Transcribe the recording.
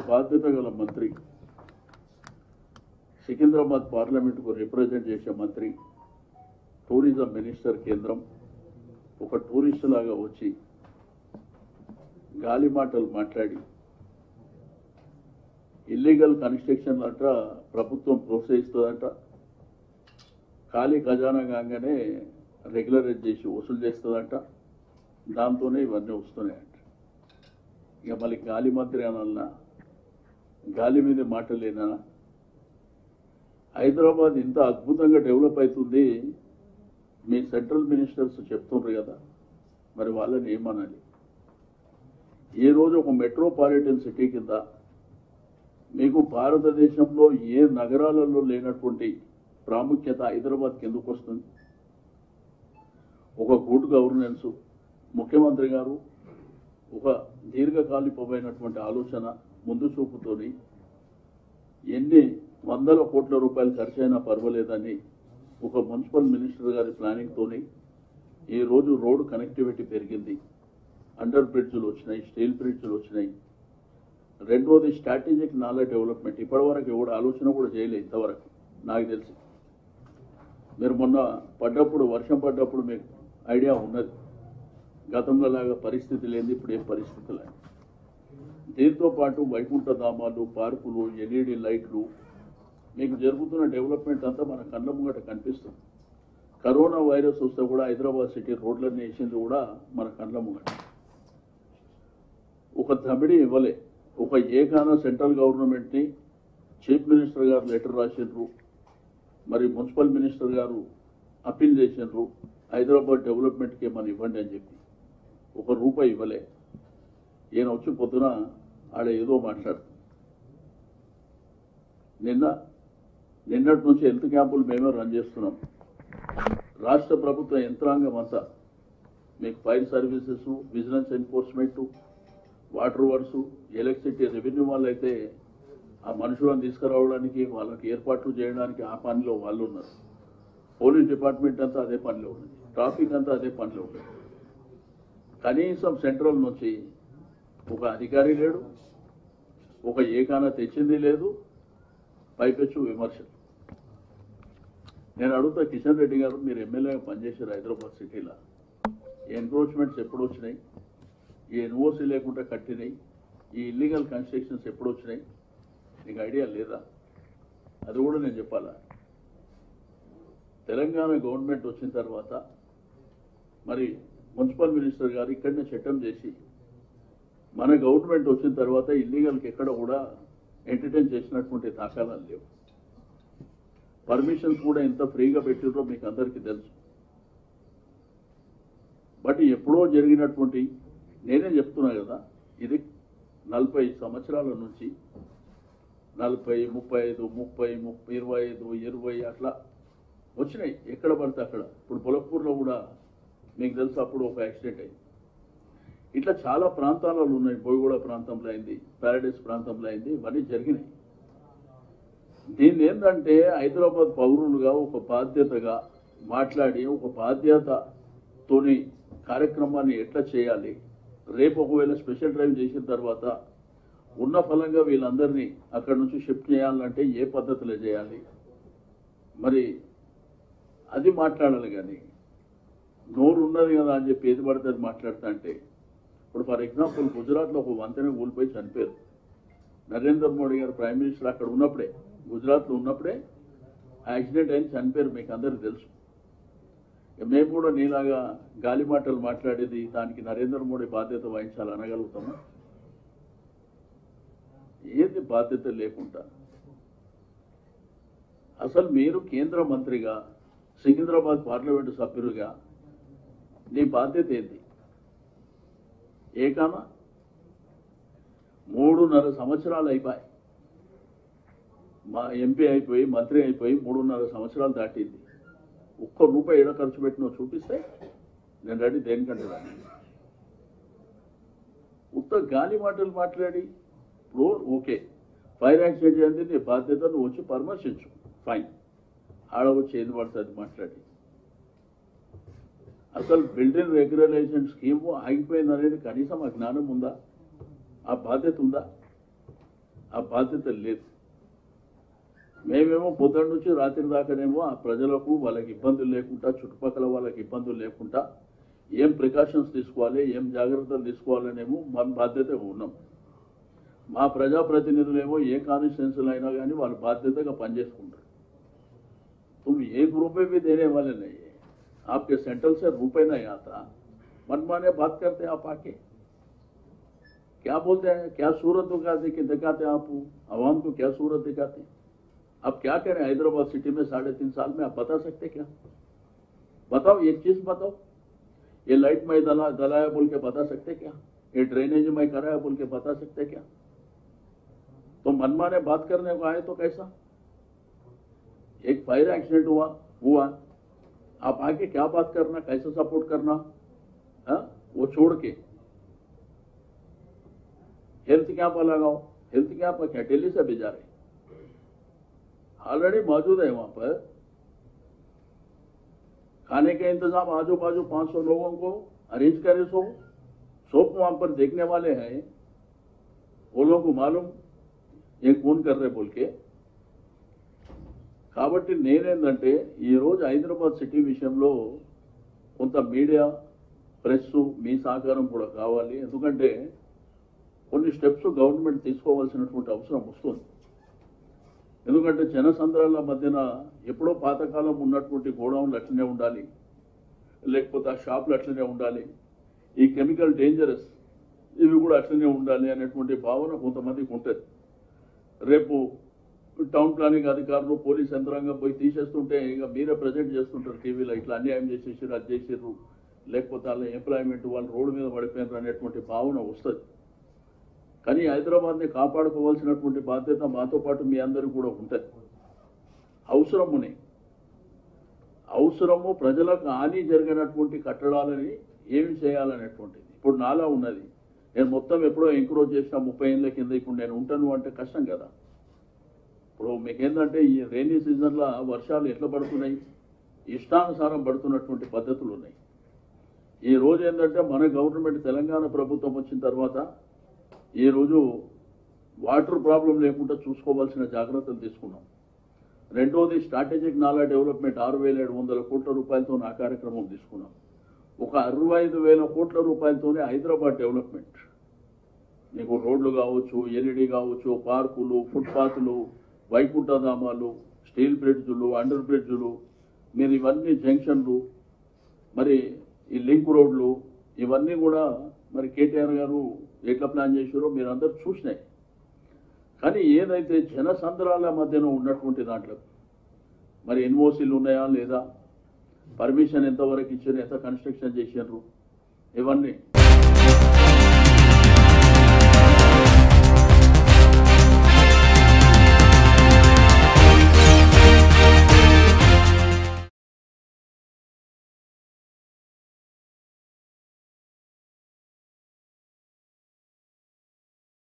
బాధ్యత గల మంత్రి, సికింద్రాబాద్ పార్లమెంటుకు రిప్రజెంట్ చేసే మంత్రి, టూరిజం మినిస్టర్ కేంద్రం ఒక టూరిస్ట్ లాగా వచ్చి గాలి మాటలు మాట్లాడి ఇల్లీగల్ కన్స్ట్రక్షన్ అంట ప్రభుత్వం ప్రోత్సహిస్తుందంట, ఖాళీ ఖజానా కాగానే రెగ్యులరైజ్ చేసి వసూలు చేస్తుందంట, దాంతోనే ఇవన్నీ వస్తున్నాయంట. ఇక మళ్ళీ గాలి మంత్రి అనన్నా, గాలి మీద మాటలేనా? హైదరాబాద్ ఇంత అద్భుతంగా డెవలప్ అవుతుంది మీ సెంట్రల్ మినిస్టర్స్ చెప్తుండ్రు కదా, మరి వాళ్ళని ఏమనాలి? ఈరోజు ఒక మెట్రోపాలిటన్ సిటీ కింద మీకు భారతదేశంలో ఏ నగరాలలో లేనటువంటి ప్రాముఖ్యత హైదరాబాద్కి ఎందుకు వస్తుంది? ఒక గుడ్ గవర్నెన్స్, ముఖ్యమంత్రి గారు ఒక దీర్ఘకాలికమైనటువంటి ఆలోచన, ముందు చూపుతోని ఎన్ని వందల కోట్ల రూపాయలు ఖర్చు అయినా పర్వాలేదని ఒక మున్సిపల్ మినిస్టర్ గారి ప్లానింగ్తోని ఈరోజు రోడ్డు కనెక్టివిటీ పెరిగింది, అండర్ బ్రిడ్జ్లు వచ్చినాయి, స్టీల్ బ్రిడ్జ్లు వచ్చినాయి. రెండోది స్ట్రాటజిక్ నాలెడ్జ్ డెవలప్మెంట్. ఇప్పటివరకు ఎవరు ఆలోచన కూడా చేయలేదు ఇంతవరకు నాకు తెలిసి. మీరు మొన్న పడ్డప్పుడు, వర్షం పడ్డప్పుడు మీకు ఐడియా ఉన్నది, గతంలో లాగా పరిస్థితి లేదు, ఇప్పుడు ఏం పరిస్థితి లేదు. దీంతో పాటు వైకుంఠ ధామాలు, పార్కులు, ఎల్ఈడి లైట్లు, మీకు జరుగుతున్న డెవలప్మెంట్ అంతా మన కళ్ళ ముంగట కనిపిస్తుంది. కరోనా వైరస్ వస్తే కూడా హైదరాబాద్ సిటీ రోడ్లన్నీ వేసింది కూడా మన కళ్ళ ముంగట. ఒక దమిడి ఇవ్వలే. ఒక ఏకాన సెంట్రల్ గవర్నమెంట్ని చీఫ్ మినిస్టర్ గారు లెటర్ రాసిండ్రు, మరి మున్సిపల్ మినిస్టర్ గారు అప్పీల్ చేసిండ్రు, హైదరాబాద్ డెవలప్మెంట్కి మనం ఇవ్వండి అని చెప్పి. ఒక రూపాయి ఇవ్వలే. ఈయన వచ్చి పొద్దున ఆడ ఏదో మాట్లాడు. నిన్నటి నుంచి హెల్త్ క్యాంపులు మేమే రన్ చేస్తున్నాం. రాష్ట్ర ప్రభుత్వ యంత్రాంగం అంతా మీకు fire services, vigilance enforcement, water works, electricity, revenue వాళ్ళు అయితే ఆ మనుషులను తీసుకురావడానికి, వాళ్ళకి ఏర్పాట్లు చేయడానికి ఆ పనిలో వాళ్ళు ఉన్నారు. పోలీస్ డిపార్ట్మెంట్ అంతా అదే పనిలో ఉంది, ట్రాఫిక్ అంతా అదే పనిలో ఉంది. కనీసం సెంట్రల్ నుంచి ఒక అధికారి లేడు, ఒక ఏకాన తెచ్చింది లేదు, పైపెచ్చు విమర్శలు. నేను అడుగుతా, కిషన్ రెడ్డి గారు మీరు ఎమ్మెల్యేగా పనిచేశారు హైదరాబాద్ సిటీలో, ఎన్క్రోచ్మెంట్స్ ఎప్పుడు వచ్చినాయి? ఈ ఎన్ఓసి లేకుండా కట్టినాయి, ఈ ఇల్లీగల్ కన్స్ట్రక్షన్స్ ఎప్పుడు వచ్చినాయి? నీకు ఐడియా లేదా? అది కూడా నేను చెప్పాలా? తెలంగాణ గవర్నమెంట్ వచ్చిన తర్వాత మరి మున్సిపల్ మినిస్టర్ గారు ఇక్కడనే చట్టం చేసి, మన గవర్నమెంట్ వచ్చిన తర్వాత ఇల్లీగల్కి ఎక్కడ కూడా ఎంటర్టైన్ చేసినటువంటి దాఖలాలు లేవు. పర్మిషన్స్ కూడా ఎంత ఫ్రీగా పెట్టిరో మీకు అందరికీ తెలుసు. బట్ ఎప్పుడో జరిగినటువంటి, నేనే చెప్తున్నా కదా, ఇది 40 సంవత్సరాల నుంచి 40, 35, 30, 25, 20 అట్లా వచ్చినాయి ఎక్కడ పడితే అక్కడ. ఇప్పుడు పొలక్పూర్లో కూడా మీకు తెలుసు, అప్పుడు ఒక యాక్సిడెంట్ అయింది. ఇట్లా చాలా ప్రాంతాలలో ఉన్నాయి. బోయిగూడ ప్రాంతంలో అయింది, ప్యారడైస్ ప్రాంతంలో అయింది, ఇవన్నీ జరిగినాయి. దీన్ని ఏంటంటే హైదరాబాద్ పౌరులుగా ఒక బాధ్యతగా మాట్లాడి, ఒక బాధ్యతతోని కార్యక్రమాన్ని ఎట్లా చేయాలి, రేపు ఒకవేళ స్పెషల్ డ్రైవ్ చేసిన తర్వాత ఉన్న ఫలంగా వీళ్ళందరినీ అక్కడ నుంచి షిఫ్ట్ చేయాలంటే ఏ పద్ధతిలో చేయాలి, మరి అది మాట్లాడాలి. కానీ నోరు ఉన్నది కదా అని చెప్పి ఏది పడితే అది మాట్లాడుతా అంటే, ఇప్పుడు ఫర్ ఎగ్జాంపుల్ గుజరాత్లో ఒక వంతెన కూలిపోయి చనిపోయారు. నరేంద్ర మోడీ గారు ప్రైమ్ మినిస్టర్ అక్కడ ఉన్నప్పుడే, గుజరాత్లో ఉన్నప్పుడే యాక్సిడెంట్ అయింది, చనిపోయారు, మీకు అందరికీ తెలుసు. మేము కూడా నీలాగా గాలి మాటలు మాట్లాడేది దానికి నరేంద్ర మోడీ బాధ్యత వహించాలి అనగలుగుతామా? ఏది బాధ్యత లేకుండా అసలు మీరు కేంద్ర మంత్రిగా, సికింద్రాబాద్ పార్లమెంటు సభ్యులుగా నీ బాధ్యత ఏంటి? ఏకాన 3.5 సంవత్సరాలు అయిపోయి, మా ఎంపీ అయిపోయి, మంత్రి అయిపోయి 3.5 సంవత్సరాలు దాటింది. ఒక్క రూపాయి ఏడ ఖర్చు పెట్టినో చూపిస్తే నేను రెడీ దేనికంటే రాని. ఉత్త గాలి మాటలు మాట్లాడి, ఇప్పుడు ఓకే ఫైర్ యాక్సిడెంట్ చేయండి, నీ బాధ్యత, నువ్వు వచ్చి పరామర్శించు, ఫైన్. ఆడ వచ్చి ఏది పడుతుంది మాట్లాడి. అసలు బిల్డింగ్ రెగ్యులరైజేషన్ స్కీమ్ ఆగిపోయింది అనేది కనీసం ఆ జ్ఞానం ఉందా? ఆ బాధ్యత ఉందా? ఆ బాధ్యత లేదు. మేమేమో పొద్దున్న నుంచి రాత్రి దాకానేమో ఆ ప్రజలకు వాళ్ళకి ఇబ్బందులు లేకుండా, చుట్టుపక్కల వాళ్ళకి ఇబ్బందులు లేకుండా ఏం ప్రికాషన్స్ తీసుకోవాలి, ఏం జాగ్రత్తలు తీసుకోవాలనేమో మా బాధ్యతగా ఉన్నాం. మా ప్రజాప్రతినిధులేమో ఏ కాన్స్టిట్యున్సీలో అయినా కానీ వాళ్ళు బాధ్యతగా పనిచేసుకుంటారు. तुम 1 रुपये भी देने वाले नहीं है, आपके सेंट्रल से रुपए नहीं आता, मनमाने बात करते हैं आप आके। क्या बोलते हैं, क्या सूरत दिखाते हैं आप आवाम को, क्या सूरत दिखाते हैं? आप क्या करें हैदराबाद सिटी में 3.5 साल में, आप बता सकते क्या? बताओ, एक चीज बताओ। ये लाइट में दलाया बोल के बता सकते क्या? ये ड्रेनेज में कराया बोल के बता सकते क्या? तो मनमाने बात करने को आए तो कैसा? एक फायर एक्सीडेंट हुआ, आप आके क्या बात करना, कैसे सपोर्ट करना? वो छोड़ के हेल्थ कैंप लगाओ। हेल्थ कैंप क्या दिल्ली से भेजा रहे, ऑलरेडी मौजूद है वहां पर। खाने के इंतजाम आजू बाजू 500 लोगों को अरेंज करे, सब वहां पर देखने वाले हैं, वो लोगों को मालूम ये कौन कर रहे बोल के। కాబట్టి నేనేందంటే ఈరోజు హైదరాబాద్ సిటీ విషయంలో కొంత మీడియా, ప్రెస్ మీ సహకారం కూడా కావాలి. ఎందుకంటే కొన్ని స్టెప్స్ గవర్నమెంట్ తీసుకోవాల్సినటువంటి అవసరం వస్తుంది. ఎందుకంటే జనసంద్రాల మధ్యన ఎప్పుడో పాతకాలం ఉన్నటువంటి గోడౌన్లు అట్లనే ఉండాలి, లేకపోతే ఆ షాపులు అట్లనే ఉండాలి, ఈ కెమికల్ డేంజరస్ ఇవి కూడా అట్లనే ఉండాలి అనేటువంటి భావన కొంతమందికి ఉంటుంది. రేపు టౌన్ ప్లానింగ్ అధికారులు, పోలీస్ యంత్రాంగం పోయి తీసేస్తుంటే ఇక మీరే ప్రజెంట్ చేస్తుంటారు టీవీలో, ఇట్లా అన్యాయం చేసేసారు, అది చేసారు, లేకపోతే వాళ్ళ ఎంప్లాయ్మెంట్ వాళ్ళు రోడ్డు మీద పడిపోయినారు అనేటువంటి భావన వస్తుంది. కానీ హైదరాబాద్ని కాపాడుకోవాల్సినటువంటి బాధ్యత మాతో పాటు మీ అందరికీ కూడా ఉంటుంది. అవసరము ప్రజలకు హాని జరిగినటువంటి కట్టడాలని ఏమి చేయాలనేటువంటిది. ఇప్పుడు నాలా ఉన్నది, నేను మొత్తం ఎప్పుడో ఎంక్రోచ్ చేసిన 30 ఏళ్ళ కింద, ఇప్పుడు నేను ఉంటాను అంటే కష్టం కదా. ఇప్పుడు మీకేంటంటే ఈ రైనీ సీజన్లో వర్షాలు ఎట్లా పడుతున్నాయి, ఇష్టానుసారం పడుతున్నటువంటి పద్ధతులు ఉన్నాయి. ఈ రోజు ఏంటంటే మన గవర్నమెంట్ తెలంగాణ ప్రభుత్వం వచ్చిన తర్వాత ఈరోజు వాటర్ ప్రాబ్లం లేకుండా చూసుకోవాల్సిన జాగ్రత్తలు తీసుకున్నాం. రెండోది స్ట్రాటజిక్ నాలా డెవలప్మెంట్ 6,700 కోట్ల రూపాయలతో ఆ కార్యక్రమం తీసుకున్నాం. ఒక 65,000 కోట్ల రూపాయలతోనే హైదరాబాద్ డెవలప్మెంట్, మీకు రోడ్లు కావచ్చు, ఎల్ఈడి కావచ్చు, పార్కులు, ఫుట్పాత్లు, వైకుంఠధామాలు, స్టీల్ బ్రిడ్జులు, అండర్ బ్రిడ్జులు, మీరు ఇవన్నీ జంక్షన్లు, మరి ఈ లింక్ రోడ్లు, ఇవన్నీ కూడా మరి కేటీఆర్ గారు ఎట్లా ప్లాన్ చేశారో మీరు అందరూ చూసినాయి. కానీ ఏదైతే జనసంద్రాల మధ్యన ఉన్నటువంటి దాంట్లో మరి ఎన్ఓసీలు ఉన్నాయా లేదా, పర్మిషన్ ఎంతవరకు ఇచ్చారు, ఎంత కన్స్ట్రక్షన్ చేశారు, ఇవన్నీ